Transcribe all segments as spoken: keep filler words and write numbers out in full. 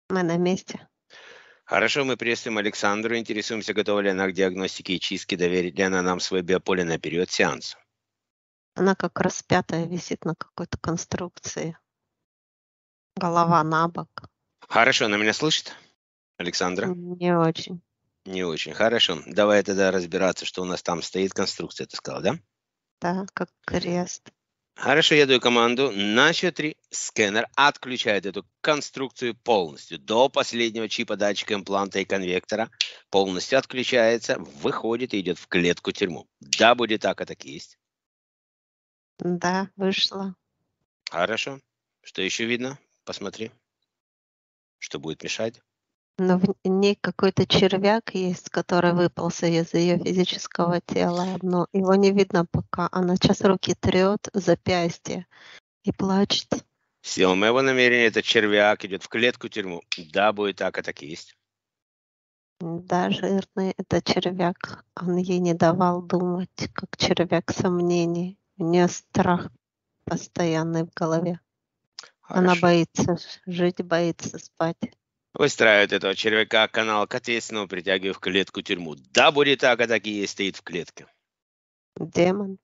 Мы на месте. Хорошо, мы приветствуем Александру. Интересуемся, готова ли она к диагностике и чистке, доверит ли она нам свое биополе на период сеанса. Она как распятая висит на какой-то конструкции. Голова на бок. Хорошо, она меня слышит, Александра? Не очень. Не очень. Хорошо. Давай тогда разбираться, что у нас там стоит. Конструкция, ты сказал, да? Да, как крест. Хорошо, я даю команду. На счет три скэнер отключает эту конструкцию полностью. До последнего чипа, датчика, импланта и конвектора. Полностью отключается, выходит и идет в клетку-тюрьму. Да, будет так, а так и есть. Да, вышла. Хорошо. Что еще видно? Посмотри. Что будет мешать? Но в ней какой-то червяк есть, который выполз из ее физического тела. Но его не видно пока. Она сейчас руки трет, запястье и плачет. Сила моего намерения, это червяк идет в клетку-тюрьму. Да, будет так, а так и есть. Да, жирный это червяк. Он ей не давал думать, как червяк сомнений. У нее страх постоянный в голове. Она Хорошо. боится жить, боится спать. Выстраивает этого червяка канал к ответственному, притягивая в клетку-тюрьму. Да, будет так, а так и есть, стоит в клетке. Демон.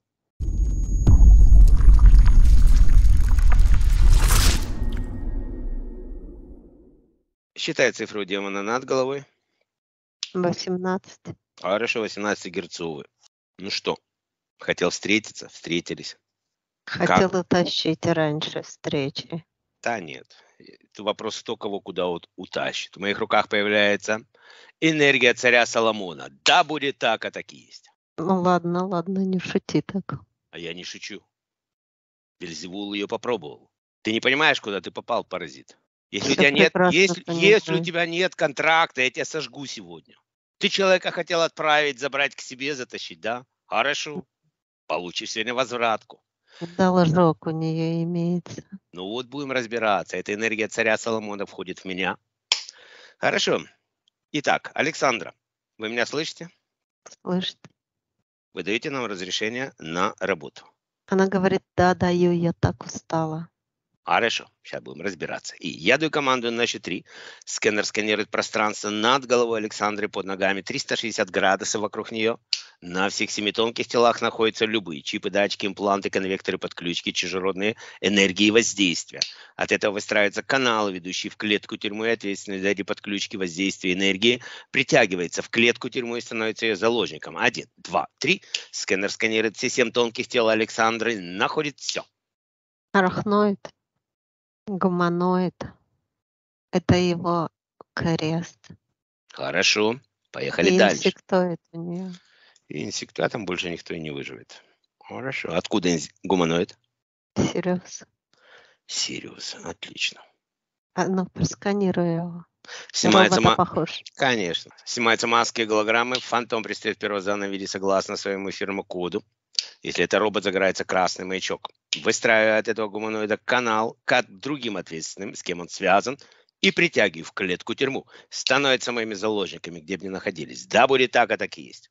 Считай цифру демона над головой. восемнадцать. Хорошо, восемнадцатигерцовый. Ну что, хотел встретиться? Встретились. Как? Хотела тащить раньше встречи. Да нет. Это вопрос, кто кого куда вот утащит. В моих руках появляется энергия царя Соломона. Да, будет так, а так и есть. Ну ладно, ладно, не шути так. А я не шучу. Вельзевул ее попробовал. Ты не понимаешь, куда ты попал, паразит? Если у Всё тебя нет, прекрасно если, если у понимаю. тебя нет контракта, я тебя сожгу сегодня. Ты человека хотел отправить, забрать к себе, затащить, да? Хорошо. Получишь сегодня возвратку. Должок у нее имеется. Ну вот будем разбираться. Эта энергия царя Соломона входит в меня. Хорошо. Итак, Александра, вы меня слышите? Слышит. Вы даете нам разрешение на работу. Она говорит: "Да, даю, я так устала". Хорошо, сейчас будем разбираться. И я даю команду на счет три. Скэнер сканирует пространство над головой Александры, под ногами триста шестьдесят градусов вокруг нее. На всех семи тонких телах находятся любые чипы, датчики, импланты, конвекторы, подключки, чужеродные энергии воздействия. От этого выстраиваются каналы, ведущие в клетку тюрьмы, и ответственные за эти подключки воздействия энергии притягивается в клетку тюрьму и становится ее заложником. Один, два, три. Скэнер сканирует все семь тонких тел Александры, находит все. Арахноид, гуманоид. Это его крест. Хорошо, поехали И дальше. инсектоид у нее. И инсектуатом больше никто и не выживет. Хорошо. Откуда инс- гуманоид? Сириус. Сириус. Отлично. А ну, просканируй его. Снимается Робота ма... похож. Конечно. Снимаются маски и голограммы. Фантом предстает в первозданном виде согласно своему эфирному коду. Если это робот, загорается красный маячок. Выстраивает этого гуманоида канал к другим ответственным, с кем он связан, и притягивает в клетку тюрьму. Становятся моими заложниками, где бы ни находились. Да, будет так, а так и есть.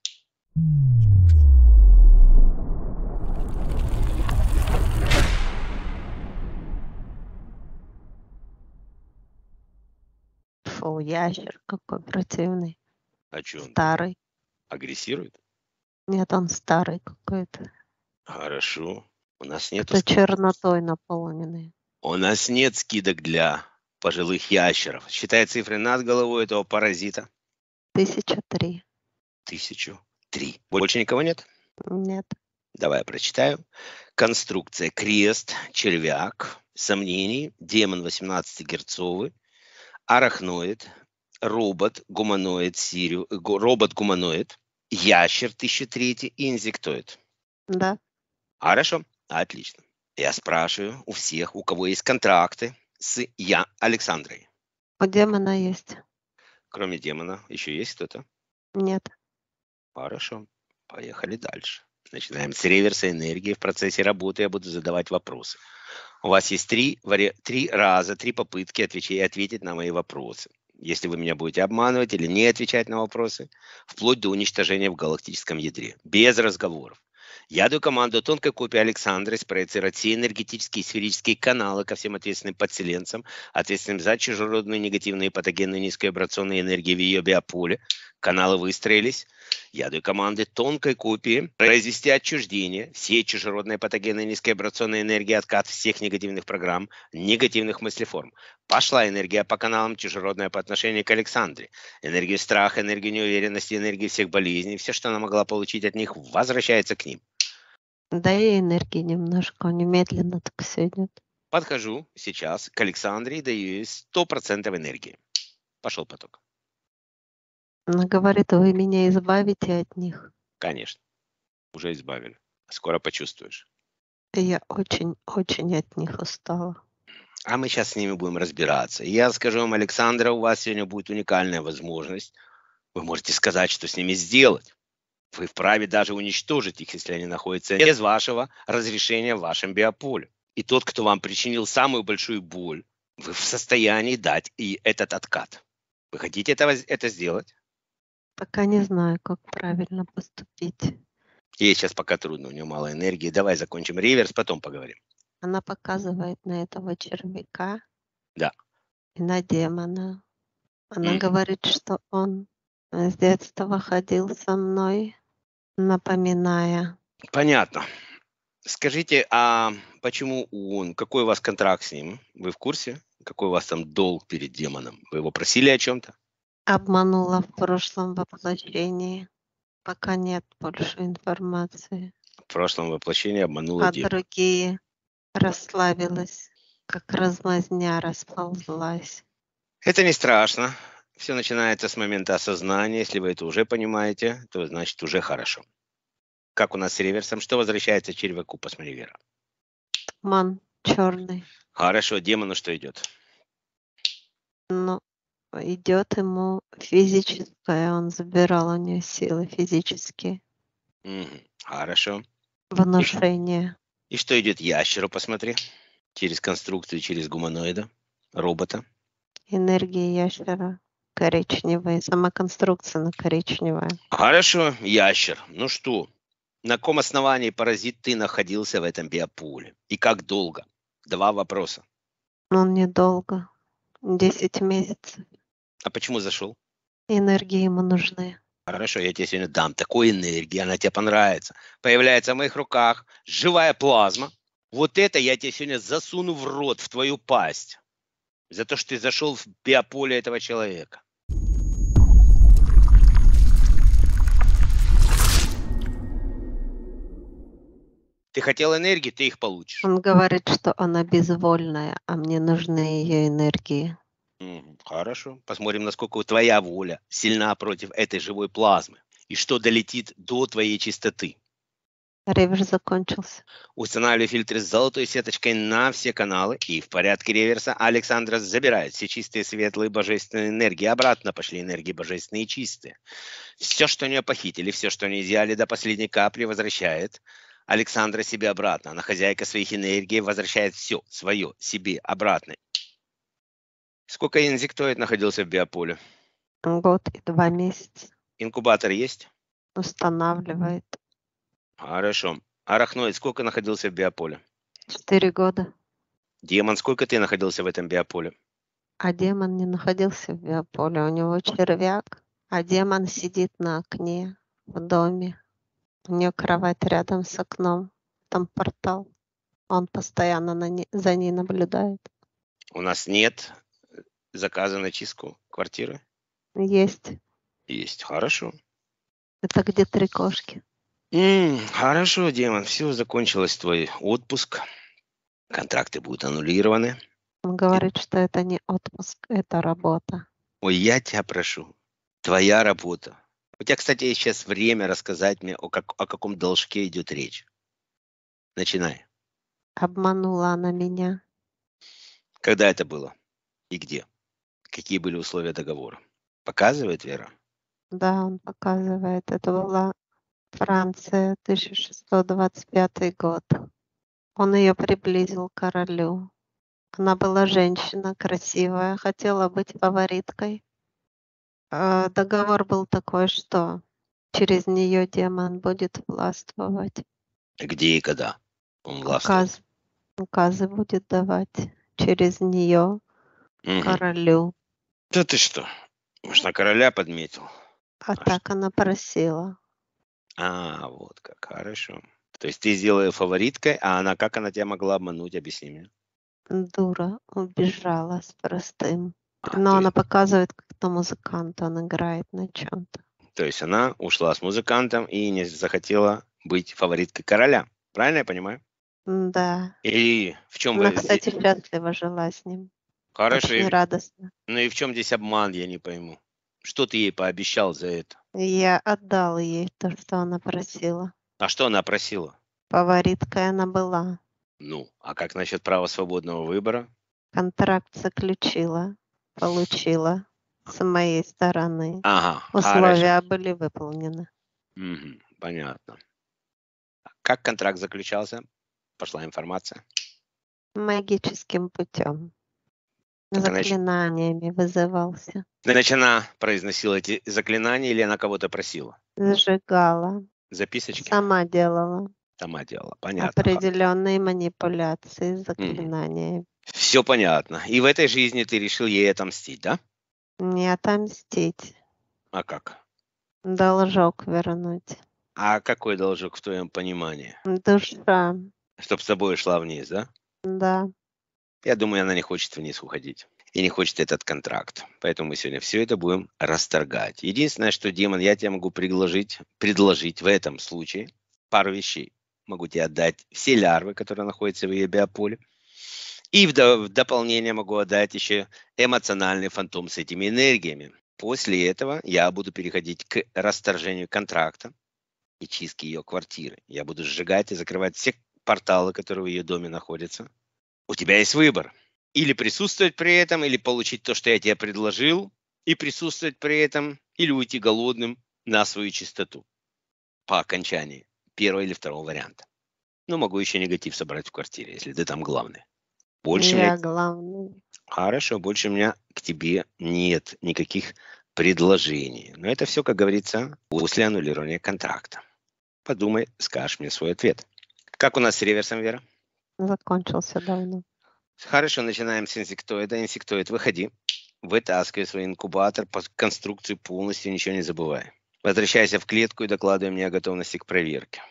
Фу, ящер какой противный. А что он? Старый. Агрессирует? Нет, он старый какой-то. Хорошо. У нас нету Кто ски- чернотой наполненный. У нас нет скидок для пожилых ящеров. Считай цифры над головой этого паразита. Тысяча три. Тысячу три. Больше никого нет? Нет. Давай я прочитаю. Конструкция. Крест, червяк, сомнений, демон восемнадцатигерцовый, арахноид, робот, гуманоид, сирию, гу- робот-гуманоид, ящер тысяча три и инсектоид. Да. Хорошо, отлично. Я спрашиваю у всех, у кого есть контракты с я Александрой. У демона есть. Кроме демона, еще есть кто-то? Нет. Хорошо, поехали дальше. Начинаем с реверса энергии. В процессе работы я буду задавать вопросы. У вас есть три, вари... три раза, три попытки отвечать, ответить на мои вопросы. Если вы меня будете обманывать или не отвечать на вопросы, вплоть до уничтожения в галактическом ядре. Без разговоров. Я даю команду тонкой копии Александры спроецировать все энергетические и сферические каналы ко всем ответственным подселенцам, ответственным за чужеродные негативные патогенные низковибрационные энергии в ее биополе. Каналы выстроились. Я даю команды тонкой копии произвести отчуждение всей чужеродной патогенной низковибрационной энергии, откат всех негативных программ, негативных мыслеформ. Пошла энергия по каналам чужеродная по отношению к Александре. Энергию страха, энергию неуверенности, энергию всех болезней, все, что она могла получить от них, возвращается к ним. Дай энергии немножко, немедленно так все идет. Подхожу сейчас к Александре и даю ей сто процентов энергии. Пошел поток. Она говорит, вы меня избавите от них. Конечно. Уже избавили. Скоро почувствуешь. Я очень-очень от них устала. А мы сейчас с ними будем разбираться. И я скажу вам, Александра, у вас сегодня будет уникальная возможность. Вы можете сказать, что с ними сделать. Вы вправе даже уничтожить их, если они находятся без вашего разрешения в вашем биополе. И тот, кто вам причинил самую большую боль, вы в состоянии дать и этот откат. Вы хотите этого, это сделать? Пока не знаю, как правильно поступить. Ей сейчас пока трудно, у нее мало энергии. Давай закончим реверс, потом поговорим. Она показывает на этого червяка. Да. И на демона. Она М. говорит, что он с детства ходил со мной, напоминая. Понятно. Скажите, а почему он? Какой у вас контракт с ним? Вы в курсе? Какой у вас там долг перед демоном? Вы его просили о чем-то? Обманула в прошлом воплощении. Пока нет больше информации. В прошлом воплощении обманула А демона. другие расслабилась, как размазня расползлась. Это не страшно. Все начинается с момента осознания. Если вы это уже понимаете, то значит уже хорошо. Как у нас с реверсом? Что возвращается червяку? Посмотри, Вера. Туман черный. Хорошо, демону что идет? Но идет ему физическое, он забирал у нее силы физические. Мгм. Хорошо. Внушение. И что идет ящеру? Посмотри. Через конструкцию, через гуманоида, робота. Энергия ящера коричневая, сама конструкция на коричневая. Хорошо, ящер. Ну что, на каком основании, паразит, ты находился в этом биополе? И как долго? Два вопроса. Он недолго, десять месяцев. А почему зашел? Энергии ему нужны. Хорошо, я тебе сегодня дам такой энергии, она тебе понравится. Появляется в моих руках живая плазма. Вот это я тебе сегодня засуну в рот, в твою пасть. За то, что ты зашел в биополе этого человека. Ты хотел энергии, ты их получишь. Он говорит, что она безвольная, а мне нужны ее энергии. Мгм. Хорошо. Посмотрим, насколько твоя воля сильна против этой живой плазмы. И что долетит до твоей чистоты. Реверс закончился. Устанавливаю фильтры с золотой сеточкой на все каналы. И в порядке реверса Александра забирает все чистые, светлые, божественные энергии. Обратно пошли энергии божественные и чистые. Все, что у нее похитили, все, что они изъяли до последней капли, возвращает Александра себе обратно. Она хозяйка своих энергий, возвращает все свое себе обратно. Сколько инсектоид находился в биополе? Год и два месяца. Инкубатор есть? Устанавливает. Хорошо. Арахноид сколько находился в биополе? Четыре года. Демон, сколько ты находился в этом биополе? А демон не находился в биополе. У него червяк. А демон сидит на окне в доме. У нее кровать рядом с окном. Там портал. Он постоянно на не... за ней наблюдает. У нас нет заказа на чистку квартиры? Есть. Есть. Хорошо. Это где три кошки. М, хорошо, демон. Все, закончилось твой отпуск. Контракты будут аннулированы. Он говорит, что это не отпуск, это работа. Ой, я тебя прошу. Твоя работа. У тебя, кстати, есть сейчас время рассказать мне, о, как, о каком должке идет речь. Начинай. Обманула она меня. Когда это было? И где? Какие были условия договора? Показывает Вера? Да, он показывает. Это была Франция, тысяча шестьсот двадцать пятый год. Он ее приблизил к королю. Она была женщина, красивая, хотела быть фавориткой. Э, Договор был такой, что через нее демон будет властвовать. Где и когда он властвует? Указ, указы будет давать через нее Мгм. королю. Да ты что? Может, на короля подметил? А А что? так она просила. А, вот как, хорошо. То есть ты сделал ее фавориткой, а она, как она тебя могла обмануть, объясни мне. Дура убежала с простым. А, Но то она есть, показывает, как то музыкант, он играет на чем-то. то есть она ушла с музыкантом и не захотела быть фавориткой короля. Правильно я понимаю? Да. Или в чем Она, вы... зи- кстати, счастлива жила с ним. Хорошо, Очень и- радостно. ну и в чем здесь обман, я не пойму. Что ты ей пообещал за это? Я отдал ей то, что она просила. А что она просила? Фавориткой она была. Ну, а как насчет права свободного выбора? Контракт заключила, получила с моей стороны. Ага, хорошо. Условия были выполнены. Мгм, понятно. Как контракт заключался? Пошла информация. Магическим путем. Так она еще... Заклинаниями вызывался. Значит, она произносила эти заклинания или она кого-то просила? Зажигала. Записочки Сама делала. сама делала. Понятно. Определенные манипуляции с заклинаниями. Все понятно. И в этой жизни ты решил ей отомстить, да? Не отомстить. А как? Должок вернуть. А какой должок в твоем понимании? Душа. Чтоб с тобой шла вниз, да? Да. Я думаю, она не хочет вниз уходить. И не хочет этот контракт. Поэтому мы сегодня все это будем расторгать. Единственное, что, демон, я тебе могу предложить, предложить в этом случае пару вещей. Могу тебе отдать все лярвы, которые находятся в ее биополе. И в, до- в дополнение могу отдать еще эмоциональный фантом с этими энергиями. После этого я буду переходить к расторжению контракта и чистке ее квартиры. Я буду сжигать и закрывать все порталы, которые в ее доме находятся. У тебя есть выбор. Или присутствовать при этом, или получить то, что я тебе предложил, и присутствовать при этом, или уйти голодным на свою чистоту по окончании первого или второго варианта. Ну, могу еще негатив собрать в квартире, если ты там главный. Больше мне... Я главный. Хорошо, больше у меня к тебе нет никаких предложений. Но это все, как говорится, после аннулирования контракта. Подумай, скажешь мне свой ответ. Как у нас с реверсом, Вера? Закончился давно. Хорошо, начинаем с инсектоида. Инсектоид, выходи. Вытаскивай свой инкубатор по конструкции полностью, ничего не забывай. Возвращайся в клетку и докладывай мне о готовности к проверке.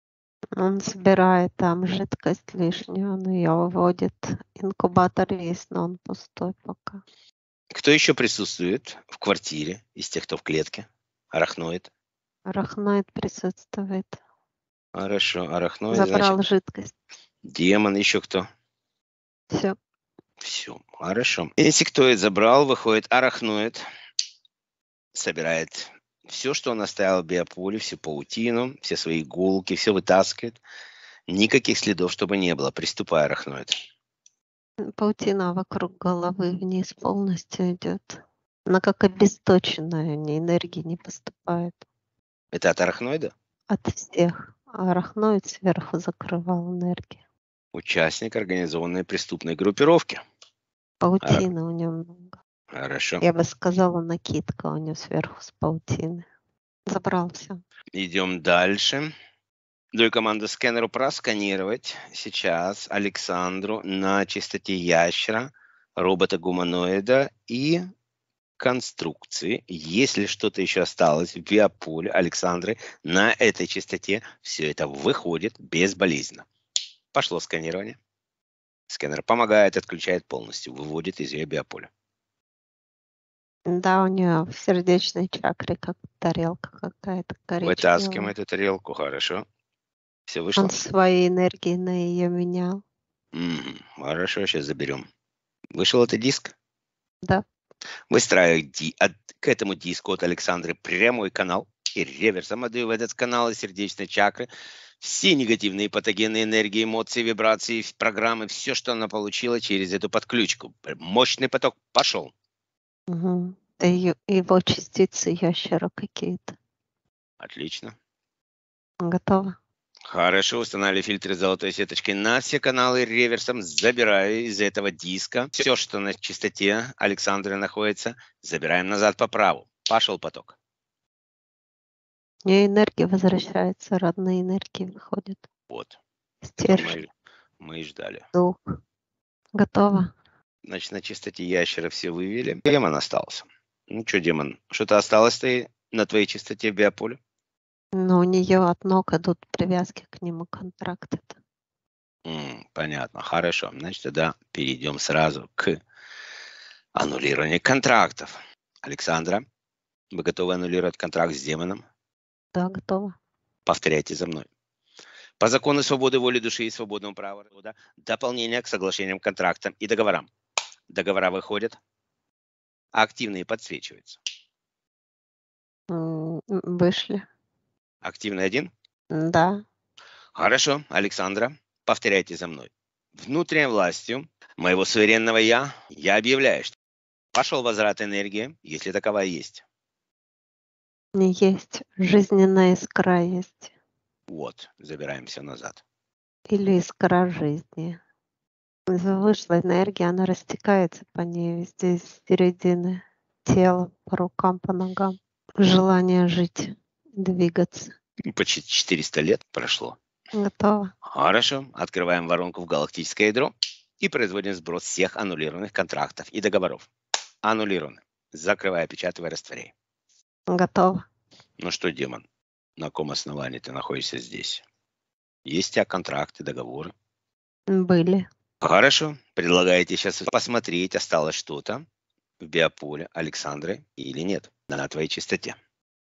Он собирает там жидкость лишнюю, он ее выводит. Инкубатор есть, но он пустой пока. Кто еще присутствует в квартире из тех, кто в клетке? Арахноид. Арахноид присутствует. Хорошо, арахноид, Забрал значит, жидкость. демон, еще кто? Все. Все, хорошо. Инсектоид забрал, выходит арахноид, собирает все, что он оставил в биополе, всю паутину, все свои иголки, все вытаскивает. Никаких следов, чтобы не было. Приступай, арахноид. Паутина вокруг головы вниз полностью идет. Она как обесточенная, ни энергии не поступает. Это от арахноида? От всех. А арахноид сверху закрывал энергию. Участник организованной преступной группировки. Паутины у него много. Хорошо. Я бы сказала, накидка у него сверху с паутины. Забрал все. Идем дальше. Даю команду сканеру просканировать сейчас Александру на частоте ящера, робота-гуманоида и конструкции. Если что-то еще осталось в биополе Александры на этой частоте, все это выходит безболезненно. Пошло сканирование. Сканер помогает, отключает полностью, выводит из ее биополя. Да, у нее в сердечной чакре как тарелка какая-то Вытаскиваем коричневая. эту тарелку, хорошо. Все вышло? Он своей энергией на ее менял. Мгм, хорошо, сейчас заберем. Вышел этот диск? Да. Выстраиваю ди- от- к этому диску от Александры прямой канал и реверсом отдаю в этот канал из сердечной чакры все негативные патогенные энергии, эмоции, вибрации, ф- программы, все, что она получила через эту подключку. Мощный поток пошел. Угу. Это ее, его частицы ящера какие-то. Отлично. Готово? Хорошо, устанавливаю фильтры с золотой сеточкой на все каналы реверсом, забираю из этого диска все, что на частоте Александры находится, забираем назад по праву. Пошел поток. У нее энергия возвращается, родные энергии выходят. Вот. Это мы, Стержень, мы и ждали. дух. Готово. Значит, на чистоте ящера все вывели. Демон остался. Ну что, демон, что-то осталось-то на твоей чистоте в биополе? Но у нее от ног идут привязки к нему контракты. М, понятно, хорошо. Значит, тогда перейдем сразу к аннулированию контрактов. Александра, вы готовы аннулировать контракт с демоном? Да, готово. Повторяйте за мной. По закону свободы воли души и свободного права рода, дополнение к соглашениям, контрактам и договорам. Договора выходят, а активные подсвечиваются. М, Вышли. Активный один? Да. Хорошо, Александра, повторяйте за мной. Внутренней властью моего суверенного «Я» я объявляю, что пошел возврат энергии, если таковая есть. Не есть. Жизненная искра есть. Вот, забираемся назад. Или искра жизни. Вышла энергия, она растекается по ней везде из середины тела, по рукам, по ногам. Желание жить, двигаться. Почти четыреста лет прошло. Готово. Хорошо, открываем воронку в галактическое ядро и производим сброс всех аннулированных контрактов и договоров. Аннулированы. Закрывай, опечатывай, растворяй. Готово. Ну что, демон, на каком основании ты находишься здесь? Есть у тебя контракты, договоры? Были. Хорошо. Предлагаете сейчас посмотреть, осталось что-то в биополе Александры или нет на твоей чистоте.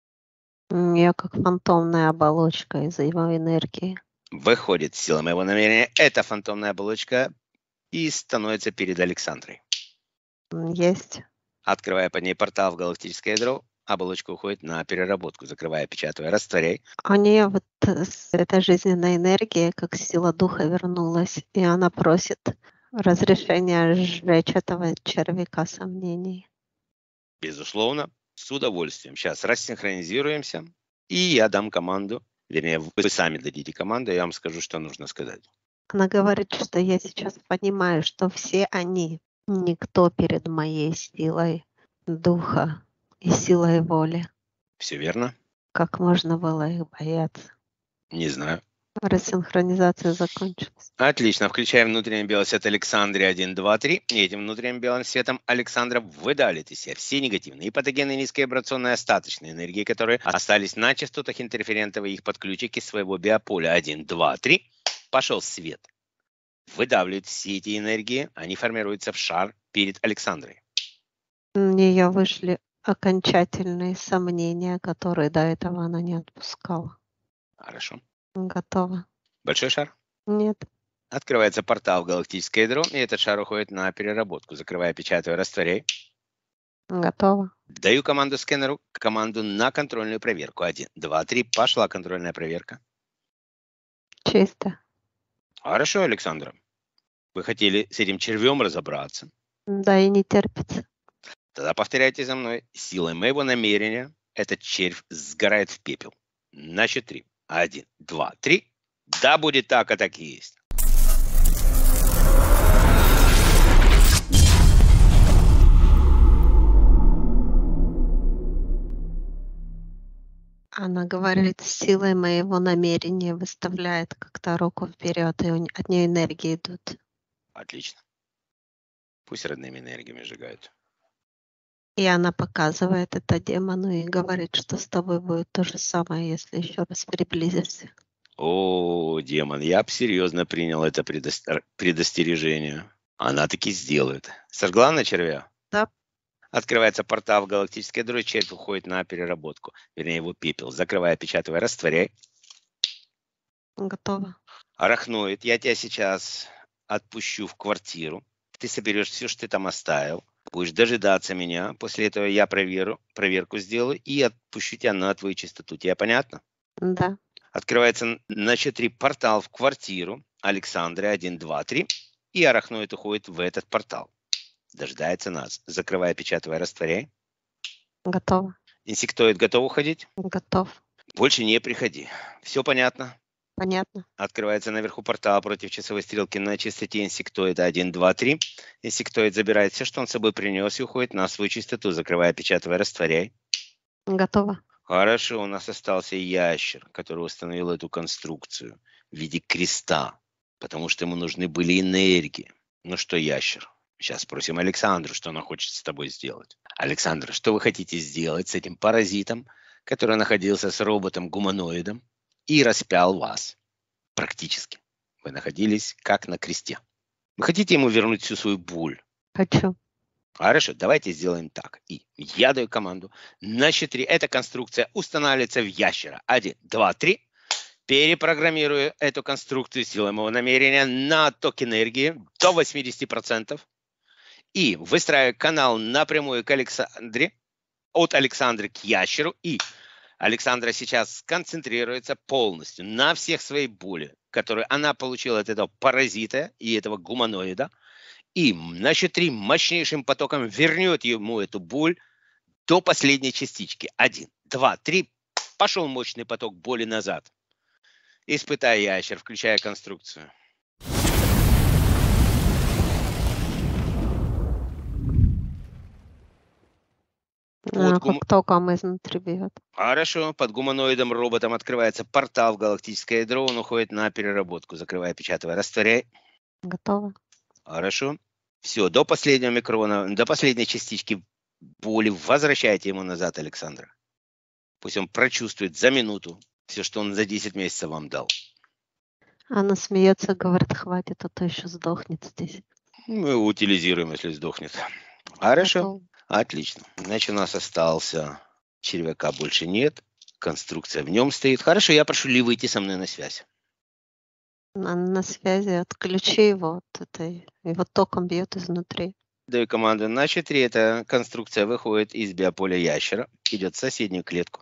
Я как фантомная оболочка из-за его энергии. Выходит сила моего намерения, эта фантомная оболочка и становится перед Александрой. Есть. Открывая под ней портал в галактическое ядро, оболочка уходит на переработку, закрывая, опечатывая, растворяй. У нее вот эта жизненная энергия, как сила духа, вернулась, и она просит разрешения сжечь этого червяка сомнений. Безусловно, с удовольствием. Сейчас рассинхронизируемся, и я дам команду, вернее, вы сами дадите команду, я вам скажу, что нужно сказать. Она говорит, что я сейчас понимаю, что все они никто перед моей силой духа и силой воли. Все верно? Как можно было их бояться? Не знаю. Рассинхронизация закончилась. Отлично. Включаем внутренний белый свет Александре один, два, три. И этим внутренним белым светом Александра выдавливает из себя все негативные и патогенные низковибрационные остаточные энергии, которые остались на частотах интерферентов и их подключики своего биополя один, два, три. Пошел свет. Выдавливает все эти энергии, они формируются в шар перед Александрой. У нее вышли окончательные сомнения, которые до этого она не отпускала. Хорошо. Готово. Большой шар? Нет. Открывается портал в галактическое ядро, и этот шар уходит на переработку. Закрывая, печатаю, растворяй. Готово. Даю команду скэнеру, команду на контрольную проверку. Один, два, три. Пошла контрольная проверка. Чисто. Хорошо, Александра. Вы хотели с этим червем разобраться? Да, и не терпится. Тогда повторяйте за мной. Силой моего намерения этот червь сгорает в пепел. На счет три. Один, два, три. Да, будет так, а так и есть. Она говорит, силой моего намерения выставляет как-то руку вперед, и от нее энергии идут. Отлично. Пусть родными энергиями сжигают. И она показывает это демону и говорит, что с тобой будет то же самое, если еще раз приблизишься. О, демон, я бы серьезно принял это предостер... предостережение. Она таки сделает. Сожгла на червя? Да. Открывается портал в галактическое ядро, червь уходит на переработку. Вернее, его пепел. Закрывая, опечатывая, растворяй. Готово. Арахноид, я тебя сейчас отпущу в квартиру. Ты соберешь все, что ты там оставил. Будешь дожидаться меня. После этого я проверю, проверку сделаю и отпущу тебя на твою чистоту. Тебе понятно? Да. Открывается на счет три портал в квартиру Александры один, два, три. И арахноид уходит в этот портал. Дожидается нас. Закрывая, печатывая, растворяй. Готово. Инсектоид готов уходить? Готов. Больше не приходи. Все понятно? Понятно. Открывается наверху портал против часовой стрелки на частоте инсектоида один, два, три. Инсектоид забирает все, что он с собой принес, и уходит на свою частоту. Закрывая, печатывая, растворяй. Готово. Хорошо, у нас остался ящер, который установил эту конструкцию. в виде креста, потому что ему нужны были энергии. Ну что, ящер? Сейчас спросим Александру, что она хочет с тобой сделать. Александра, что вы хотите сделать с этим паразитом, который находился с роботом-гуманоидом и распял вас? Практически. Вы находились как на кресте. Вы хотите ему вернуть всю свою боль? Хочу. Хорошо, давайте сделаем так. И я даю команду. На счет три эта конструкция устанавливается в ящера. Один, два, три. Перепрограммирую эту конструкцию силой моего намерения на отток энергии до восьмидесяти процентов. И выстраиваю канал напрямую к Александре, от Александры к ящеру. И Александра сейчас сконцентрируется полностью на всех своей боли, которую она получила от этого паразита и этого гуманоида. И на счет три мощнейшим потоком вернет ему эту боль до последней частички. Один, два, три. Пошел мощный поток боли назад. Испытай, ящер, включая конструкцию. А, как током изнутри бьет. Хорошо. Под гуманоидом роботом открывается портал в галактическое ядро. Он уходит на переработку. Закрывай, печатывай, растворяй. Готово. Хорошо. Все, до последнего микрона, до последней частички боли возвращайте ему назад, Александра. Пусть он прочувствует за минуту все, что он за десять месяцев вам дал. Она смеется, говорит, хватит, а то еще сдохнет здесь. Мы его утилизируем, если сдохнет. Хорошо. Готово. Отлично. Значит, у нас остался червяка больше нет. Конструкция в нем стоит. Хорошо, я прошу Ли выйти со мной на связь. На, на связи, отключи его от этой. Его током бьет изнутри. Даю команду на счет три. Эта конструкция выходит из биополя ящера. Идет в соседнюю клетку.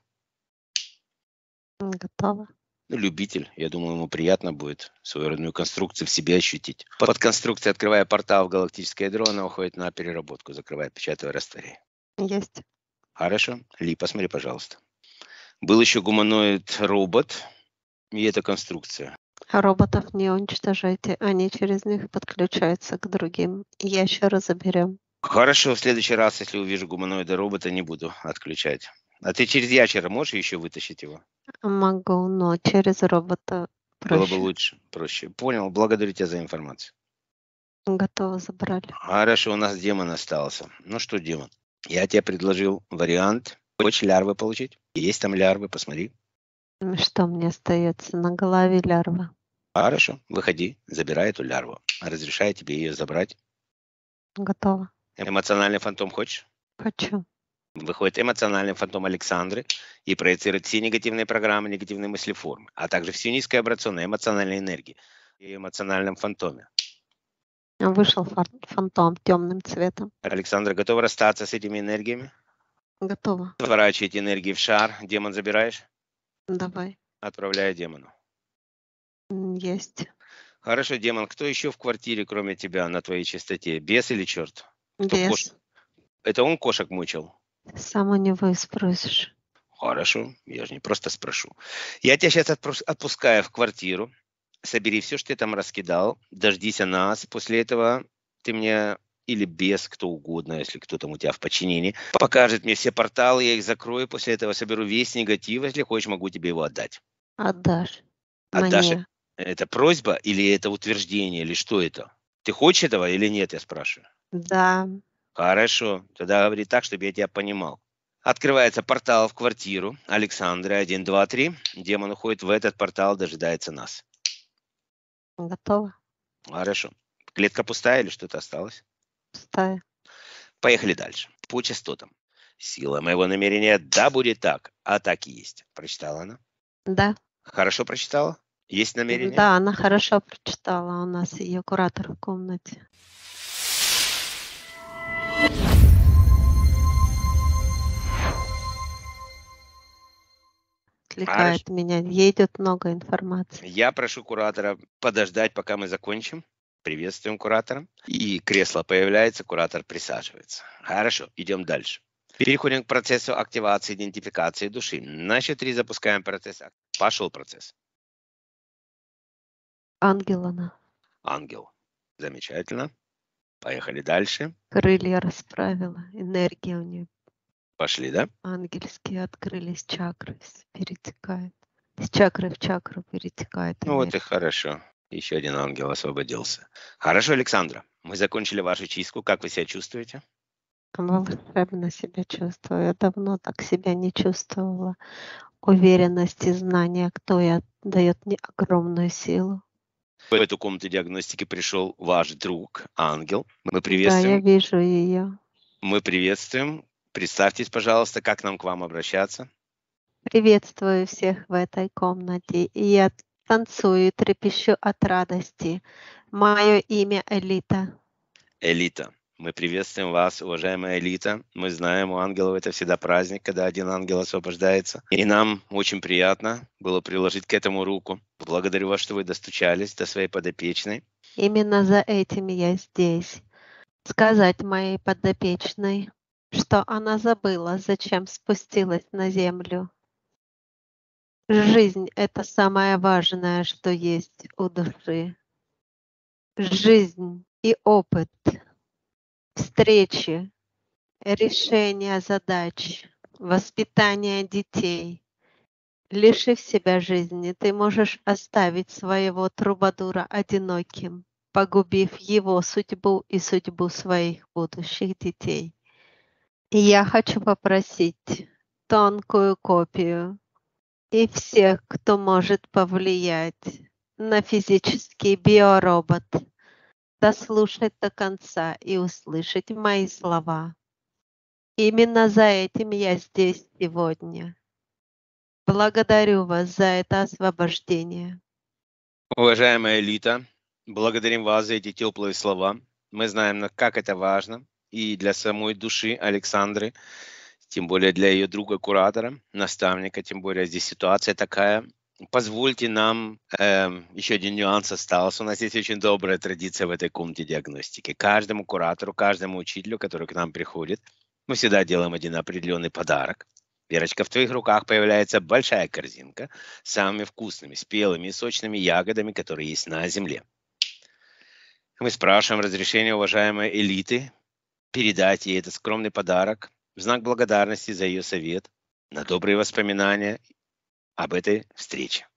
Готово. Ну, любитель. Я думаю, ему приятно будет свою родную конструкцию в себе ощутить. Под конструкцией, открывая портал в галактическое ядро, она уходит на переработку. Закрывай, печатывай, растворяй. Есть. Хорошо. Ли, посмотри, пожалуйста. Был еще гуманоид-робот и эта конструкция. Роботов не уничтожайте, они через них подключаются к другим. Ящера заберем. Хорошо, в следующий раз, если увижу гуманоида-робота, не буду отключать. А ты через ящера можешь еще вытащить его? Могу, но через робота проще. Было бы лучше, проще. Понял, благодарю тебя за информацию. Готово, забрали. Хорошо, у нас демон остался. Ну что, демон, я тебе предложил вариант. Хочешь лярвы получить? Есть там лярвы, посмотри. Что мне остается? На голове лярва. Хорошо, выходи, забирай эту лярву. Разрешаю тебе ее забрать. Готово. Эмоциональный фантом хочешь? Хочу. Выходит эмоциональный фантом Александры и проецирует все негативные программы, негативные мыслеформы, а также всю низкоабрационную эмоциональную энергию и эмоциональном фантоме. Вышел фантом темным цветом. Александра, готова расстаться с этими энергиями? Готово. Сворачивать энергии в шар. Демон забираешь? Давай. Отправляю демону. Есть. Хорошо, демон. Кто еще в квартире, кроме тебя, на твоей чистоте? Бес или черт? Бес. Кош... Это он кошек мучил? Сам у него и спросишь. Хорошо, я же не просто спрошу. Я тебя сейчас отпускаю в квартиру. Собери все, что ты там раскидал. Дождись нас. После этого ты мне или бес, кто угодно, если кто там у тебя в подчинении, покажет мне все порталы, я их закрою. После этого соберу весь негатив. Если хочешь, могу тебе его отдать. Отдашь. Отдашь? Мне. Это просьба или это утверждение, или что это? Ты хочешь этого или нет, я спрашиваю? Да. Хорошо, тогда говори так, чтобы я тебя понимал. Открывается портал в квартиру Александры. Один, два, три. Демон уходит в этот портал, дожидается нас. Готово. Хорошо. Клетка пустая или что-то осталось? Пустая. Поехали дальше. По частотам. Сила моего намерения, да, будет так, а так и есть. Прочитала она? Да. Хорошо прочитала? Есть намерение? Да, она хорошо прочитала. У нас ее куратор в комнате. Отвлекает Хорошо. меня. Ей идет много информации. Я прошу куратора подождать, пока мы закончим. Приветствуем куратора. И кресло появляется, куратор присаживается. Хорошо, идем дальше. Переходим к процессу активации идентификации души. На счет три запускаем процесс. Пошел процесс. Ангел она. Ангел. Замечательно. Поехали дальше. Крылья расправила. Энергия у нее. Пошли, да? Ангельские открылись, чакры перетекают. С чакры в чакру перетекает Ну вот энергия. и хорошо. Еще один ангел освободился. Хорошо, Александра. Мы закончили вашу чистку. Как вы себя чувствуете? Волшебно себя чувствую. Я давно так себя не чувствовала. Уверенность и знание, кто я, дает мне огромную силу. В эту комнату диагностики пришел ваш друг, ангел. Мы Да, я приветствуем. вижу ее. Мы приветствуем. Представьтесь, пожалуйста, как нам к вам обращаться. Приветствую всех в этой комнате. И я танцую и трепещу от радости. Мое имя Элита. Элита. Мы приветствуем вас, уважаемая Элита. Мы знаем, у ангелов это всегда праздник, когда один ангел освобождается. И нам очень приятно было приложить к этому руку. Благодарю вас, что вы достучались до своей подопечной. Именно за этим я здесь. Сказать моей подопечной, что она забыла, зачем спустилась на землю. Жизнь — это самое важное, что есть у души. Жизнь и опыт, встречи, решение задач, воспитание детей. Лишив себя жизни, ты можешь оставить своего трубадура одиноким, погубив его судьбу и судьбу своих будущих детей. И я хочу попросить тонкую копию и всех, кто может повлиять на физический биоробот, дослушать до конца и услышать мои слова. Именно за этим я здесь сегодня. Благодарю вас за это освобождение. Уважаемая Элита, благодарим вас за эти теплые слова. Мы знаем, как это важно и для самой души Александры, тем более для ее друга-куратора, наставника, тем более здесь ситуация такая. Позвольте нам, э, еще один нюанс остался. У нас есть очень добрая традиция в этой комнате диагностики. Каждому куратору, каждому учителю, который к нам приходит, мы всегда делаем один определенный подарок. Верочка, в твоих руках появляется большая корзинка с самыми вкусными, спелыми и сочными ягодами, которые есть на земле. Мы спрашиваем разрешения уважаемой Элиты передать ей этот скромный подарок в знак благодарности за ее совет, на добрые воспоминания об этой встрече.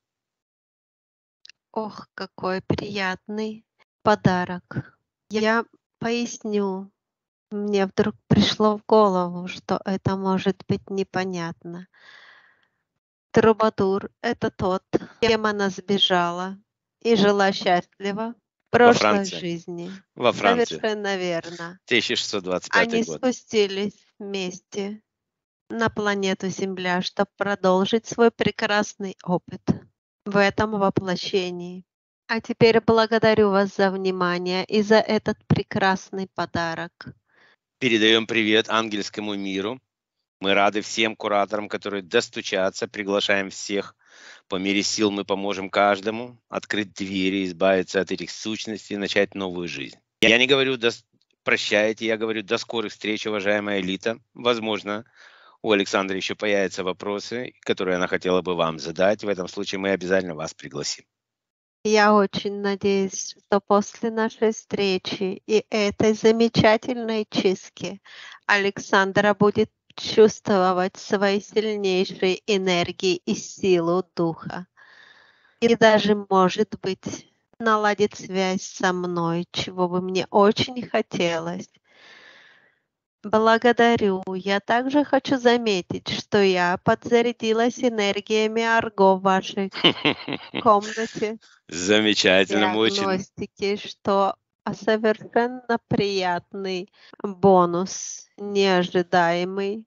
Ох, какой приятный подарок. Я поясню. Мне вдруг пришло в голову, что это может быть непонятно. Трубадур — это тот, кем она сбежала и жила счастливо в прошлой Франции. жизни. Во Франции. Совершенно верно. тысяча шестьсот двадцать пятый Они год. спустились вместе на планету Земля, чтобы продолжить свой прекрасный опыт в этом воплощении. А теперь благодарю вас за внимание и за этот прекрасный подарок. Передаем привет ангельскому миру. Мы рады всем кураторам, которые достучатся. Приглашаем всех. По мере сил мы поможем каждому открыть двери, избавиться от этих сущностей и начать новую жизнь. Я не говорю до... прощайте, я говорю до скорых встреч, уважаемая Элита. Возможно, у Александры еще появятся вопросы, которые она хотела бы вам задать. В этом случае мы обязательно вас пригласим. Я очень надеюсь, что после нашей встречи и этой замечательной чистки Александра будет чувствовать свои сильнейшие энергии и силу духа. И даже, может быть, наладит связь со мной, чего бы мне очень хотелось. Благодарю. Я также хочу заметить, что я подзарядилась энергиями Арго в вашей комнате Замечательно, мы очень... диагностики, что совершенно приятный бонус, неожидаемый.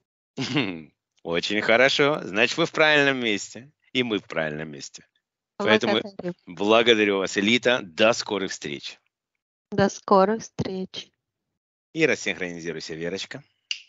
Очень хорошо. Значит, вы в правильном месте. И мы в правильном месте. Поэтому Благодарю. благодарю вас, Элита. До скорых встреч. До скорых встреч. И рассинхронизируйся, Верочка.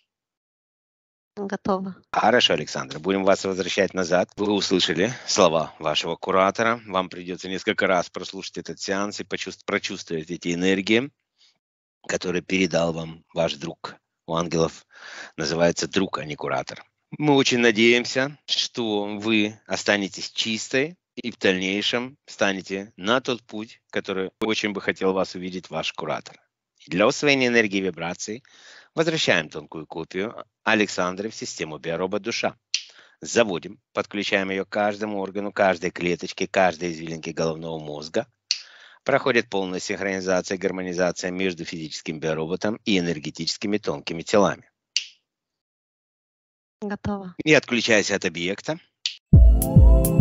Готово. Хорошо, Александра. Будем вас возвращать назад. Вы услышали слова вашего куратора. Вам придется несколько раз прослушать этот сеанс и почувств- прочувствовать эти энергии, которые передал вам ваш друг. У ангелов называется друг, а не куратор. Мы очень надеемся, что вы останетесь чистой и в дальнейшем станете на тот путь, который очень бы хотел вас увидеть ваш куратор. И для усвоения энергии и вибраций возвращаем тонкую копию Александры в систему биоробот душа. Заводим, подключаем ее к каждому органу, каждой клеточке, каждой извилинке головного мозга. Проходит полная синхронизация и гармонизация между физическим биороботом и энергетическими тонкими телами. Готово. И отключаясь от объекта,